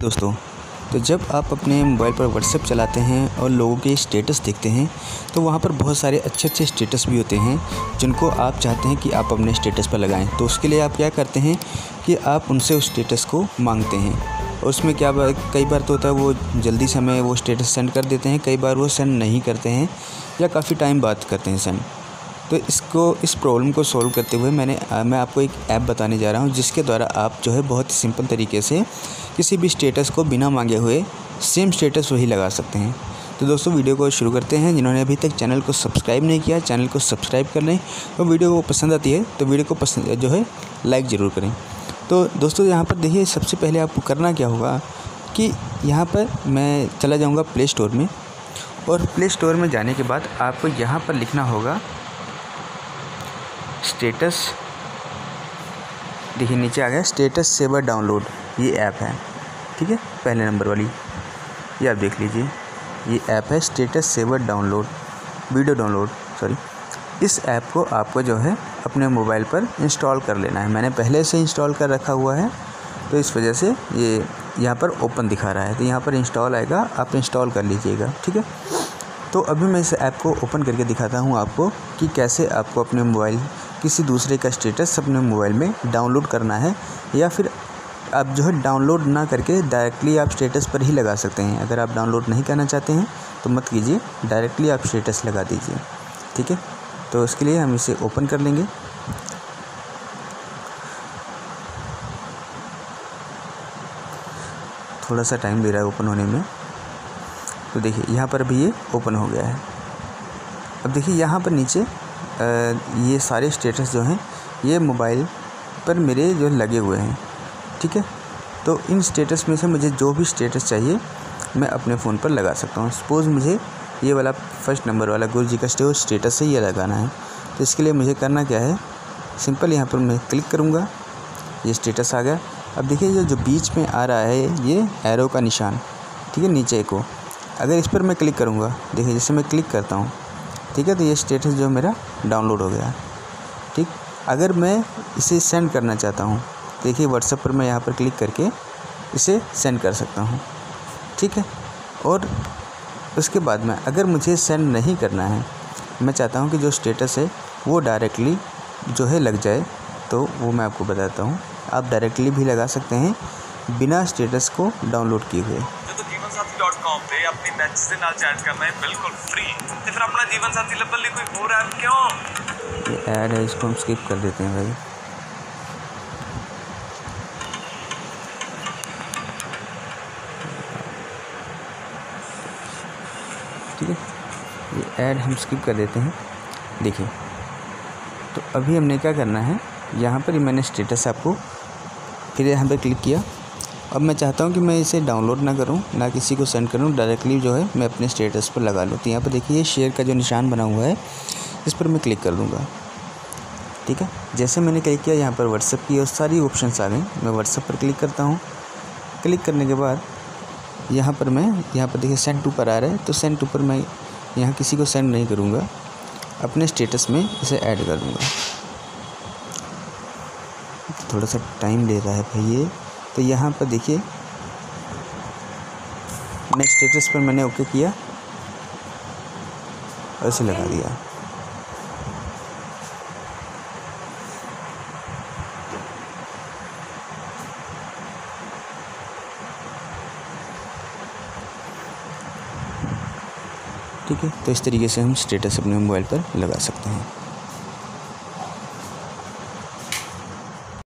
दोस्तों, तो जब आप अपने मोबाइल पर व्हाट्सएप चलाते हैं और लोगों के स्टेटस देखते हैं तो वहाँ पर बहुत सारे अच्छे स्टेटस भी होते हैं जिनको आप चाहते हैं कि आप अपने स्टेटस पर लगाएं। तो उसके लिए आप क्या करते हैं कि आप उनसे उस स्टेटस को मांगते हैं। और उसमें क्या कई बार तो होता है वो जल्दी से हमें वो स्टेटस सेंड कर देते हैं, कई बार वो सेंड नहीं करते हैं या काफ़ी टाइम बाद करते हैं सेंड। तो इस प्रॉब्लम को सॉल्व करते हुए मैं आपको एक ऐप बताने जा रहा हूँ जिसके द्वारा आप जो है बहुत ही सिंपल तरीके से किसी भी स्टेटस को बिना मांगे हुए सेम स्टेटस वही लगा सकते हैं। तो दोस्तों, वीडियो को शुरू करते हैं। जिन्होंने अभी तक चैनल को सब्सक्राइब नहीं किया, चैनल को सब्सक्राइब कर लें। तो वीडियो को पसंद आती है तो वीडियो को जो है लाइक ज़रूर करें। तो दोस्तों, यहाँ पर देखिए, सबसे पहले आपको करना क्या होगा कि यहाँ पर मैं चला जाऊँगा प्ले स्टोर में, और प्ले स्टोर में जाने के बाद आपको यहाँ पर लिखना होगा स्टेटस। देखिए नीचे आ गया स्टेटस सेवर डाउनलोड, ये ऐप है, ठीक है, पहले नंबर वाली, ये आप देख लीजिए, ये ऐप है status saver download, video download sorry. इस ऐप को आपको जो है अपने मोबाइल पर इंस्टॉल कर लेना है। मैंने पहले से इंस्टॉल कर रखा हुआ है तो इस वजह से ये यहाँ पर ओपन दिखा रहा है। तो यहाँ पर इंस्टॉल आएगा, आप इंस्टॉल कर लीजिएगा, ठीक है। तो अभी मैं इस ऐप को ओपन करके दिखाता हूँ आपको कि कैसे आपको अपने मोबाइल किसी दूसरे का स्टेटस अपने मोबाइल में डाउनलोड करना है, या फिर आप जो है डाउनलोड ना करके डायरेक्टली आप स्टेटस पर ही लगा सकते हैं। अगर आप डाउनलोड नहीं करना चाहते हैं तो मत कीजिए, डायरेक्टली आप स्टेटस लगा दीजिए, ठीक है। तो उसके लिए हम इसे ओपन कर लेंगे। थोड़ा सा टाइम दे रहा है ओपन होने में। तो देखिए यहाँ पर भी ये ओपन हो गया है। अब देखिए यहाँ पर नीचे ये सारे स्टेटस जो हैं ये मोबाइल पर मेरे जो लगे हुए हैं, ठीक है। तो इन स्टेटस में से मुझे जो भी स्टेटस चाहिए मैं अपने फ़ोन पर लगा सकता हूँ। सपोज़ मुझे ये वाला फर्स्ट नंबर वाला गुरु जी का स्टेटस है, ये लगाना है। तो इसके लिए मुझे करना क्या है, सिंपल यहाँ पर मैं क्लिक करूँगा, ये स्टेटस आ गया। अब देखिए ये जो बीच में आ रहा है ये एरो का निशान, ठीक है, नीचे को, अगर इस पर मैं क्लिक करूँगा, देखिए जैसे मैं क्लिक करता हूँ, ठीक है, तो ये स्टेटस जो मेरा डाउनलोड हो गया, ठीक। अगर मैं इसे सेंड करना चाहता हूँ, देखिए व्हाट्सएप पर मैं यहाँ पर क्लिक करके इसे सेंड कर सकता हूँ, ठीक है। और उसके बाद में अगर मुझे सेंड नहीं करना है, मैं चाहता हूँ कि जो स्टेटस है वो डायरेक्टली जो है लग जाए, तो वो मैं आपको बताता हूँ। आप डायरेक्टली भी लगा सकते हैं बिना स्टेटस को डाउनलोड किए हुए। जीवनसाथी.com ਤੇ ਆਪਣੀ ਮੈਸੇਜ ਦੇ ਨਾਲ ਚੈਟ ਕਰਨਾ ਹੈ ਬਿਲਕੁਲ फ्री। ਤੇ ਫਿਰ ਆਪਣਾ जीवन साथी ਲੱਭਣ ਲਈ कोई ਹੋਰ ऐप क्यों? ये ऐड है, इसको हम स्किप कर देते हैं भाई। ठीक है, ये ऐड हम स्किप कर देते हैं। देखिए, तो अभी हमने क्या करना है, यहाँ पर मैंने स्टेटस आपको फिर यहाँ पर क्लिक किया। अब मैं चाहता हूँ कि मैं इसे डाउनलोड ना करूँ, ना किसी को सेंड करूँ, डायरेक्टली जो है मैं अपने स्टेटस पर लगा लूँ। तो यहाँ पर देखिए शेयर का जो निशान बना हुआ है इस पर मैं क्लिक कर दूँगा, ठीक है। जैसे मैंने क्लिक किया, यहाँ पर व्हाट्सएप की और सारी ऑप्शंस आ गई। मैं व्हाट्सएप पर क्लिक करता हूँ। क्लिक करने के बाद यहाँ पर देखिए सेंड टू पर आ रहा है, तो सेंड टू पर मैं यहाँ किसी को सेंड नहीं करूँगा, अपने स्टेटस में इसे ऐड कर दूँगा। थोड़ा सा टाइम ले रहा है भाई ये। तो यहाँ पर देखिए मैं स्टेटस पर मैंने ओके किया और इसे लगा दिया। ठीक है, तो इस तरीके से हम स्टेटस अपने मोबाइल पर लगा सकते हैं।